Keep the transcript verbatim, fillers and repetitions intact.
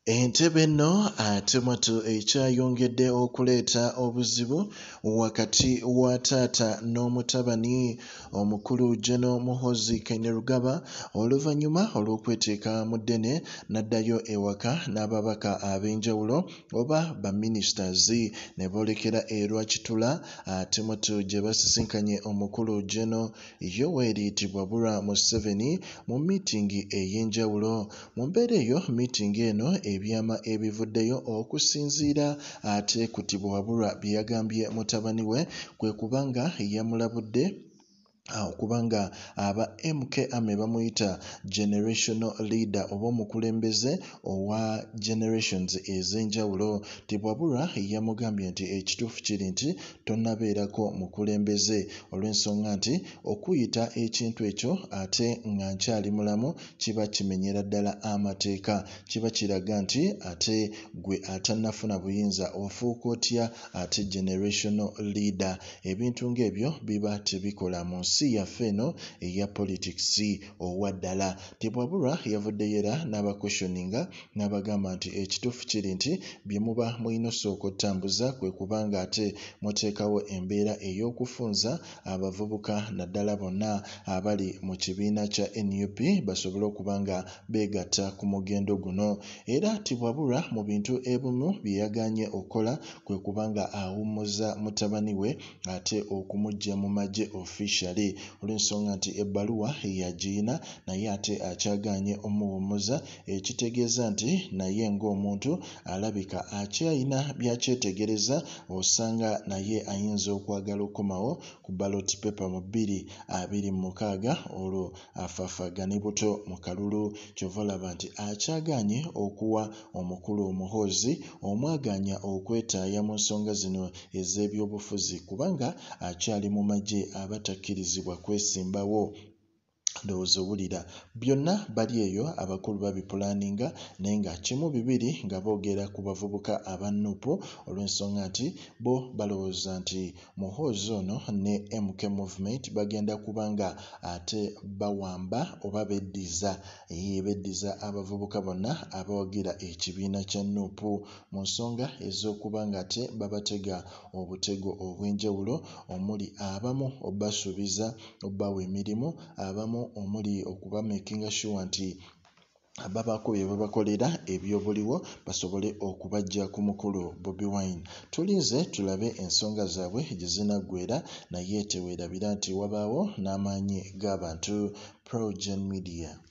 Entebbe nno ate mwatu ekyayongedde okuleeta obuzibu wakati wa taata n'omutabani omukulu Gen Muhoozi Kainerugaba oluvannyuma olw'okweteeka mu ddene n'addayo ewaka n'ababaka ab'enjawulo oba baministers ne boolekera e Lwakitula ate mwatu gye basisinkanye omukulu Gen Yoweri Museveni mu miitingi ey'enjawulo. Mu mbeera eyo miitingi eno ebyama ebivuddeyo okusinziira ate ku Tibwabulwa bye yagambye mutabani we kwe kubanga yamulabudde okubanga aba M K M bamuyita generational leader oba omukulembeze owa generations ez'enjawulo. Tibwabulwa yamugambye nti ekituufu kiri nti tonnabeerako mukulembeze olw'ensonga nti okuyita ekintu ekyo ate nga nkyali mulamu kiba kimenyera ddala amateeka, kiba kiraga nti ate gwe atannafuna buyinza ofuuka otya ate generational leader. Ebintu ng'ebyo biba tebikola mu nsi yaffe eno eya politics owa ddala. Tibwabulwa yavuddeyo era n'abakwestioninga n'abagamba nti ekituufu kiri nti bye muba mulina osooka otambuza kwe kubanga ate muteekawo embeera ey'okufunza abavubuka naddala bonna abali mu kibiina kya N U P basobole okuba nga beegatta ku mugendo guno. Era Tibwabulwa mu bintu ebimu bye yagaanye okukola kwe kubanga awummuza mutabani we ate okumuggya mu magye officially olw'ensonga nti ebbaluwa yagiyina naye ate akyagaanye omuwummuza, ekitegeeza nti naye ng'omuntu alabika akyayina by'akyetegereza osanga naye ayinza okwagala okukomawo ku ballot paper mu bbiri abiri mu mukaaga olwo afaafagane buto mu kalulu. Kyova olaba nti akyagaanye okuwa omukulu Muhoozi omwagaanya okwetaaya mu nsonga zino ez'ebyobufuzi kubanga akyali mu magye abatakkirizibwa kwesimbawo. Ndowooza owulira byonna bali eyo abakulu babipulaaninga naye nga kimu bibiri nga boogera ku bavubuka aba N U P olw'ensonga nti bo balowooza nti Muhoozi ono ne M K Movement bagenda kubanga ate bawamba oba beddiza beddiza abavubuka bonna abawagira ekibiina kya N U P mu nsonga ez'okuba nga ate babatega obutego obw'enjawulo omuli abamu obasuubiza obbawa emirimu, abamu omuli okuba makinga sure nti babako bye babakolera ebyobuliwo basobole okubajja ku mukulu Bobi Wine. Tulinze tulabe ensonga zaabwe gye zinaggweera naye teweerabira nti wabaawo n'amaanyi g'abantu. PROJOURN Media.